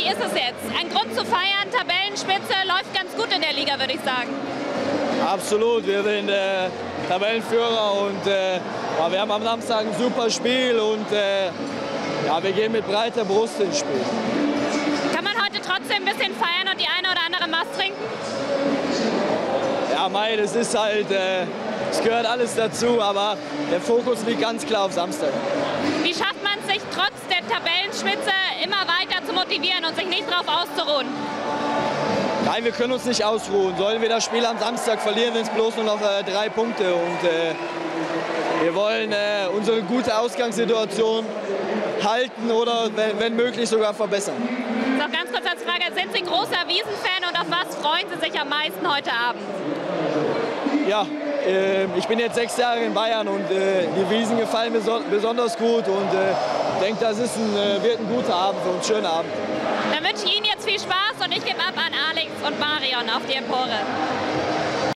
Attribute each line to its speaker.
Speaker 1: ist es jetzt? Ein Grund zu feiern, Tabellenspitze, läuft ganz gut in der Liga, würde ich sagen.
Speaker 2: Absolut, wir sind Tabellenführer und ja, wir haben am Samstag ein super Spiel und ja, wir gehen mit breiter Brust ins Spiel.
Speaker 1: Kann man heute trotzdem ein bisschen feiern und die eine oder andere Mast trinken?
Speaker 2: Ja, Mai, das ist halt, es gehört alles dazu, aber der Fokus liegt ganz klar auf Samstag.
Speaker 1: Wie schafft man es sich trotz der Tabellenspitze immer weiter zu motivieren und sich nicht darauf auszuruhen?
Speaker 2: Nein, wir können uns nicht ausruhen. Sollen wir das Spiel am Samstag verlieren, sind es bloß nur noch 3 Punkte. Und wir wollen unsere gute Ausgangssituation halten oder wenn möglich sogar verbessern.
Speaker 1: Noch ganz kurz als Frage, sind Sie großer Wiesen-Fan und auf was freuen Sie sich am meisten heute Abend?
Speaker 2: Ja, ich bin jetzt 6 Jahre in Bayern und die Wiesen gefallen mir besonders gut und ich denke, das ist wird ein guter Abend für uns, schöner Abend.
Speaker 1: Dann wünsche ich Ihnen jetzt viel Spaß und ich gebe ab an Alex und Marion auf die Empore.